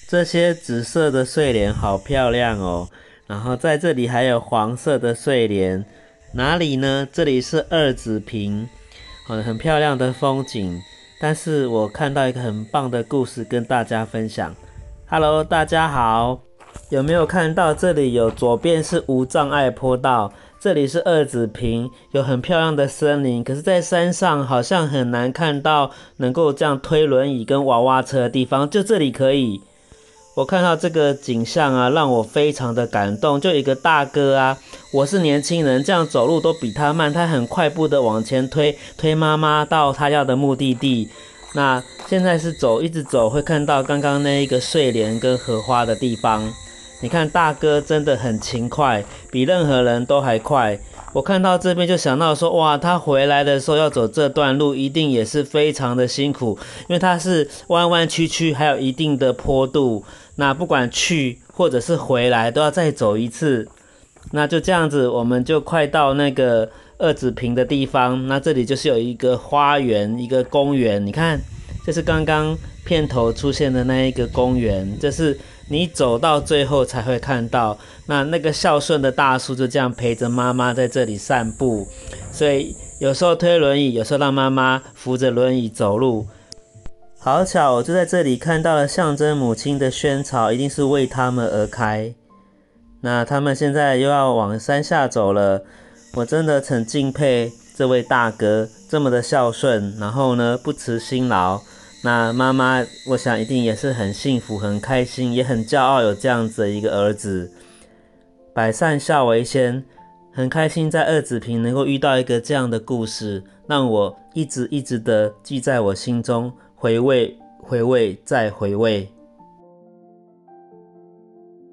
这些紫色的睡莲好漂亮哦，然后在这里还有黄色的睡莲，哪里呢？这里是二子坪，很漂亮的风景。但是我看到一个很棒的故事跟大家分享。Hello， 大家好，有没有看到这里有左边是无障碍坡道，这里是二子坪，有很漂亮的森林，可是在山上好像很难看到能够这样推轮椅跟娃娃车的地方，就这里可以。我看到这个景象啊，让我非常的感动。就一个大哥啊，我是年轻人，这样走路都比他慢，他很快步的往前推妈妈到他要的目的地。那现在是一直走，会看到刚刚那一个睡莲跟荷花的地方。你看大哥真的很勤快，比任何人都还快。我看到这边就想到说，哇，他回来的时候要走这段路，一定也是非常的辛苦，因为它是弯弯曲曲，还有一定的坡度。那不管去或者是回来，都要再走一次。那就这样子，我们就快到那个二子坪的地方。那这里就是有一个花园，一个公园。你看，这是刚刚片头出现的那一个公园，这是你走到最后才会看到。那个孝顺的大叔就这样陪着妈妈在这里散步，所以有时候推轮椅，有时候让妈妈扶着轮椅走路。好巧，我就在这里看到了象征母亲的萱草，一定是为他们而开。那他们现在又要往山下走了，我真的很敬佩这位大哥这么的孝顺，然后呢不辞辛劳。那妈妈我想一定也是很幸福很开心，也很骄傲有这样子的一个儿子。百善孝为先，很开心在二子坪能够遇到一个这样的故事，让我一直的记在我心中，回味再回味。